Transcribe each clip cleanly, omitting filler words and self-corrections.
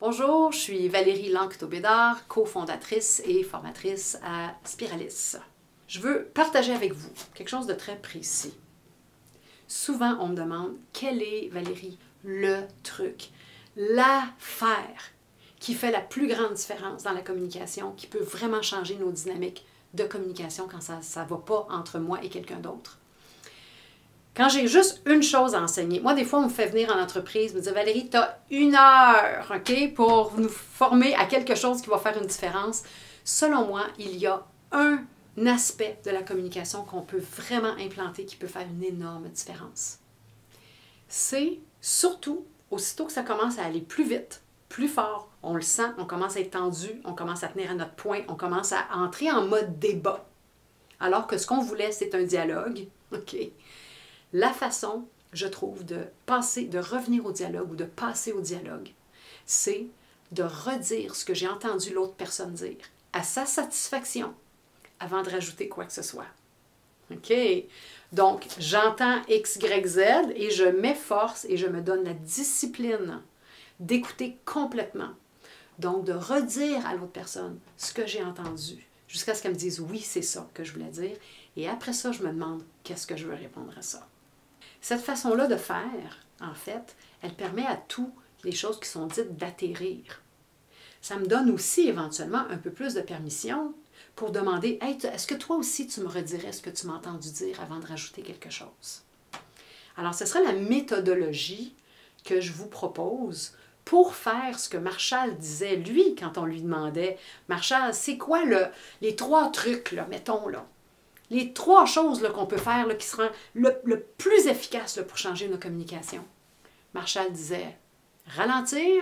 Bonjour, je suis Valérie Lanctot-Bédard, cofondatrice et formatrice à Spiralis. Je veux partager avec vous quelque chose de très précis. Souvent, on me demande quel est, Valérie, le truc, l'affaire qui fait la plus grande différence dans la communication, qui peut vraiment changer nos dynamiques de communication quand ça ne va pas entre moi et quelqu'un d'autre. Quand j'ai juste une chose à enseigner, moi, des fois, on me fait venir en entreprise, me dit Valérie, tu as 1 heure, OK, pour nous former à quelque chose qui va faire une différence. Selon moi, il y a un aspect de la communication qu'on peut vraiment implanter qui peut faire une énorme différence. C'est surtout, aussitôt que ça commence à aller plus vite, plus fort, on le sent, on commence à être tendu, on commence à tenir à notre point, on commence à entrer en mode débat. Alors que ce qu'on voulait, c'est un dialogue, OK? La façon, je trouve, de revenir au dialogue ou de passer au dialogue, c'est de redire ce que j'ai entendu l'autre personne dire à sa satisfaction avant de rajouter quoi que ce soit. OK? Donc, j'entends X, Y, Z et je m'efforce et je me donne la discipline d'écouter complètement. Donc, de redire à l'autre personne ce que j'ai entendu jusqu'à ce qu'elle me dise « oui, c'est ça que je voulais dire ». Et après ça, je me demande qu'est-ce que je veux répondre à ça. Cette façon-là de faire, en fait, elle permet à toutes les choses qui sont dites d'atterrir. Ça me donne aussi éventuellement un peu plus de permission pour demander « Hey, est-ce que toi aussi tu me redirais ce que tu m'as entendu dire avant de rajouter quelque chose? » Alors, ce sera la méthodologie que je vous propose pour faire ce que Marshall disait, lui, quand on lui demandait « Marshall, c'est quoi les 3 trucs, là, mettons, là? Les 3 choses qu'on peut faire là, qui seront le plus efficaces là, pour changer nos communications. » Marshall disait ralentir,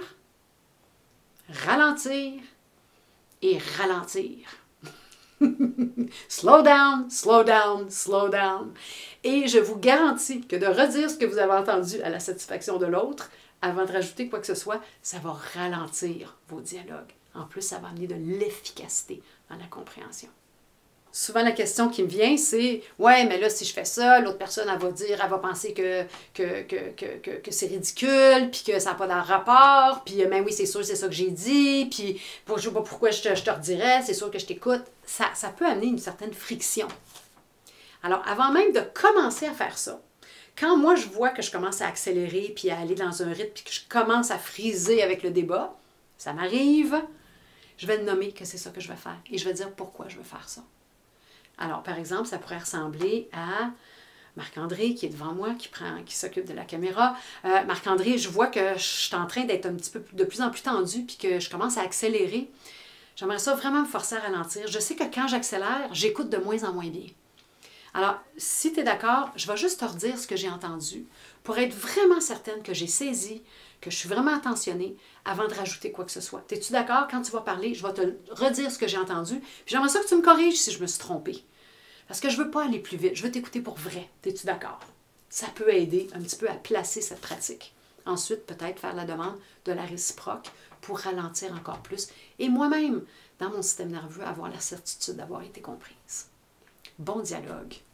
ralentir et ralentir. Slow down, slow down, slow down. Et je vous garantis que de redire ce que vous avez entendu à la satisfaction de l'autre, avant de rajouter quoi que ce soit, ça va ralentir vos dialogues. En plus, ça va amener de l'efficacité dans la compréhension. Souvent, la question qui me vient, c'est « Ouais, mais là, si je fais ça, l'autre personne, elle va dire, elle va penser que c'est ridicule, puis que ça n'a pas de rapport, puis mais oui, c'est sûr, c'est ça que j'ai dit, puis je ne sais pas pourquoi je te redirais, c'est sûr que je t'écoute. » Ça peut amener une certaine friction. Alors, avant même de commencer à faire ça, quand moi, je vois que je commence à accélérer, puis à aller dans un rythme, puis que je commence à friser avec le débat, ça m'arrive, je vais nommer que c'est ça que je vais faire, et je vais dire pourquoi je veux faire ça. Alors, par exemple, ça pourrait ressembler à Marc-André qui est devant moi, qui s'occupe de la caméra. Marc-André, je vois que je suis en train d'être un petit peu de plus en plus tendue puis que je commence à accélérer. J'aimerais ça vraiment me forcer à ralentir. Je sais que quand j'accélère, j'écoute de moins en moins bien. Alors, si tu es d'accord, je vais juste te redire ce que j'ai entendu pour être vraiment certaine que j'ai saisi, que je suis vraiment attentionnée avant de rajouter quoi que ce soit. Es-tu d'accord? Quand tu vas parler, je vais te redire ce que j'ai entendu. Puis j'aimerais ça que tu me corriges si je me suis trompée. Parce que je ne veux pas aller plus vite. Je veux t'écouter pour vrai. Es-tu d'accord? Ça peut aider un petit peu à placer cette pratique. Ensuite, peut-être faire la demande de la réciproque pour ralentir encore plus. Et moi-même, dans mon système nerveux, avoir la certitude d'avoir été comprise. Bon dialogue.